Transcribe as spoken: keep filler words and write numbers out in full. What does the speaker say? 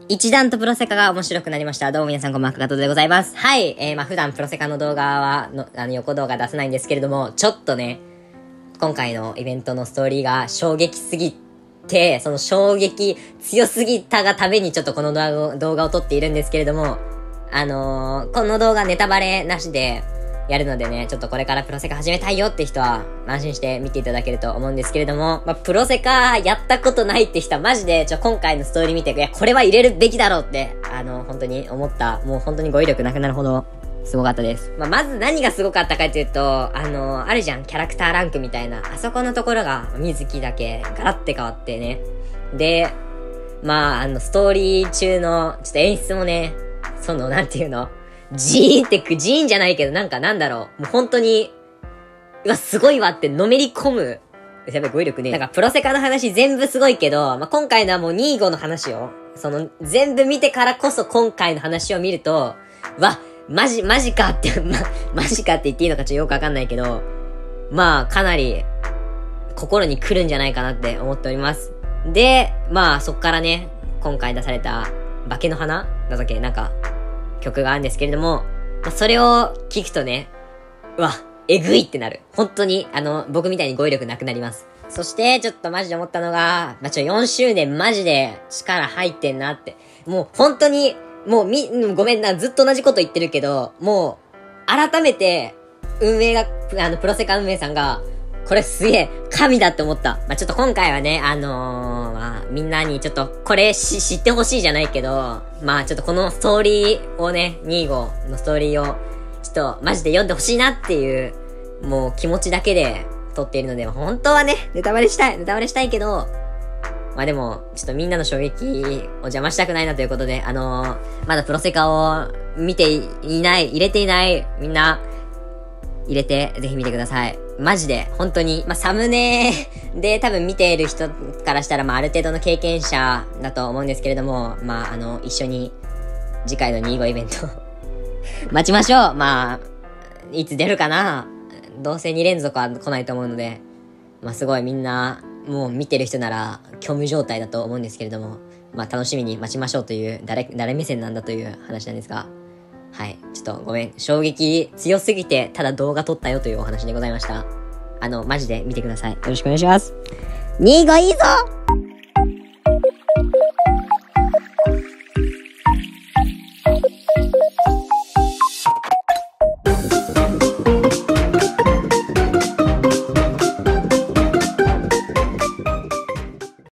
一段とプロセカが面白くなりました。どうも皆さんこんばんは、かかとでございます。はい、えー、まあ普段プロセカの動画はの、あの横動画出せないんですけれども、ちょっとね、今回のイベントのストーリーが衝撃すぎて、その衝撃強すぎたがためにちょっとこの動画を、動画を撮っているんですけれども、あのー、この動画ネタバレなしでやるのでね、ちょっとこれからプロセカ始めたいよって人は安心して見ていただけると思うんですけれども、まあ、プロセカやったことないって人はマジでちょ今回のストーリー見て、いやこれは入れるべきだろうってあの本当に思った。もう本当に語彙力なくなるほどすごかったです。まあ、まず何がすごかったかっていうと、あのあるじゃん、キャラクターランクみたいな、あそこのところが水木だけガラッて変わってね。でまああのストーリー中のちょっと演出もね、そのなんていうの、ジーンってく、ジーンじゃないけど、なんかなんだろう。もう本当に、うわ、すごいわってのめり込む。やべ、語彙力ね。なんかプロセカの話全部すごいけど、まあ、今回のはもうにじゅうごの話を、その、全部見てからこそ今回の話を見ると、わ、マジ、マジかって、ま、マジかって言っていいのかちょっとよくわかんないけど、まあ、かなり、心に来るんじゃないかなって思っております。で、まあ、そっからね、今回出された、化けの花だっけなんか、曲があるんですけれども、まあ、それを聞くとね、うわ、えぐいってなる。本当に、あの、僕みたいに語彙力なくなります。そして、ちょっとマジで思ったのが、まあ、ちょ、よんしゅうねんマジで力入ってんなって。もう、本当に、もうみ、ごめんな、ずっと同じこと言ってるけど、もう、改めて、運営が、あの、プロセカ運営さんが、これすげえ、神だって思った。まあ、ちょっと今回はね、あのー、まあ、みんなにちょっと、これし、知ってほしいじゃないけど、まあ、ちょっとこのストーリーをね、にじゅうごのストーリーを、ちょっと、マジで読んでほしいなっていう、もう気持ちだけで撮っているので、本当はね、ネタバレしたい、ネタバレしたいけど、まあでも、ちょっとみんなの衝撃を邪魔したくないなということで、あのー、まだプロセカを見ていない、入れていない、みんな、入れて、ぜひ見てください。マジで、本当に、まあ、サムネで多分見ている人からしたら、まあ、ある程度の経験者だと思うんですけれども、まあ、あの、一緒に、次回のにじゅうごイベント待ちましょう。まあ、いつ出るかな。どうせに連続は来ないと思うので、まあ、すごいみんな、もう見てる人なら、虚無状態だと思うんですけれども、まあ、楽しみに待ちましょうという、誰、誰目線なんだという話なんですが、はい。ちょっとごめん。衝撃強すぎて、ただ動画撮ったよというお話でございました。あの、マジで見てください。よろしくお願いします。にじゅうごいいぞ